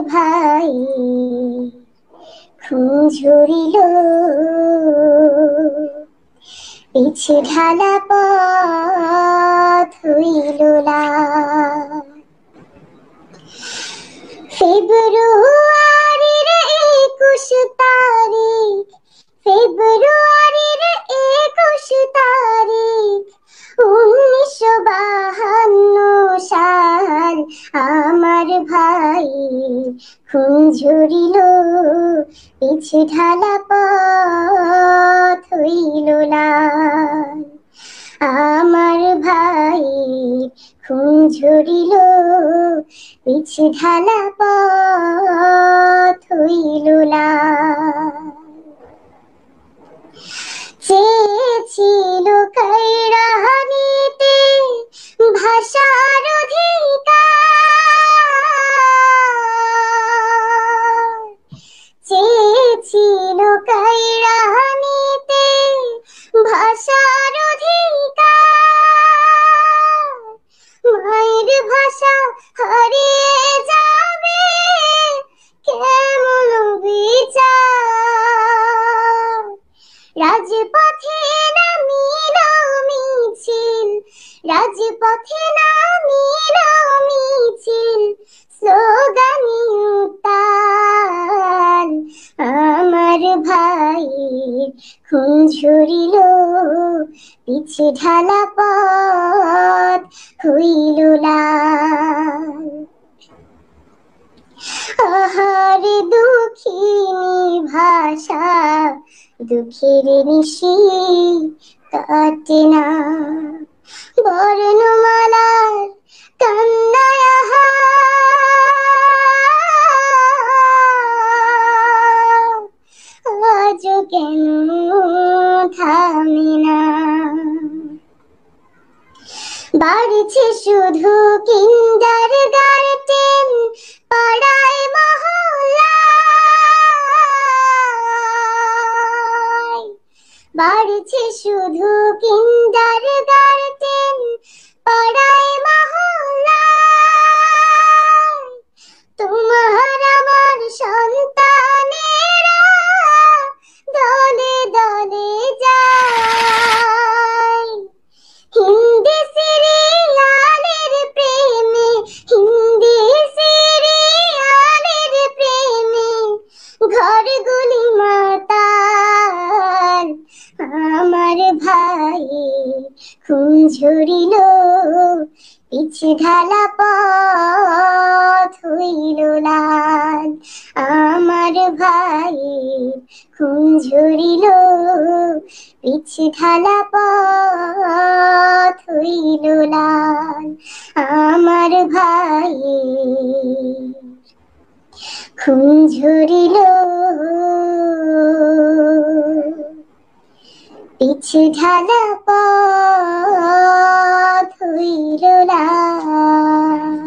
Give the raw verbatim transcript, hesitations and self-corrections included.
ভাই খুন ঝরিল, পিছে ঢালা পথ হইল লাল। ফেব্রুয়ারির একুশ তারিখ, ফেব্রুয়ারির একুশ তারিখ উনিশশো বাহান্ন সাল, আমার ভাই খুন ঝরিল, পিছে ঢালা পথ হইল লাল। আমার ভাই খুন ঝরিল, পিছে ঢালা পথ হইল লাল। চেয়েছিল কায়রানিতে ভাষার অধিকার, চেয়েছিল কায়রানিতে ভাষার অধিকার। মায়ের ভাষা হারিয়ে যাবে, কেমন বিচার। রাজপথে নামিল মিছিল, রাজপথে নামিল মিছিল, স্লোগানে উত্তাল। আমার ভাই খুন ঝরিল, পিছে ঢালা পথ হইল লাল। আহার দুঃখিনী ভাষা, দুঃখের নিশি কাটে না, বর্ণমালার কান্নায় আজও কেন থামে না। বাড়ছে শুধু কিন্ডার গার্ডেন, পাড়ায় মহল্লায়। বাড়ছে শুধু কিন্ডার গার্ডেন, পাড়ায় মহল্লায়। তোমার আমার সন্তানেরা দলে দলে যায়, হিন্দি সিরিয়ালের প্রেমে, হিন্দি সিরিয়ালের প্রেমে ঘরগুলি মাতাল। আমার ভাই খুন ঝরিল, পিছে ঢালা পথ হইল লাল। আমার ভাই খুন ঝরিল, পিছে ঢালা পথ হইল লাল। আমার ভাই খুন ঝরিল, পিছে ঢালা পথ হইল লাল।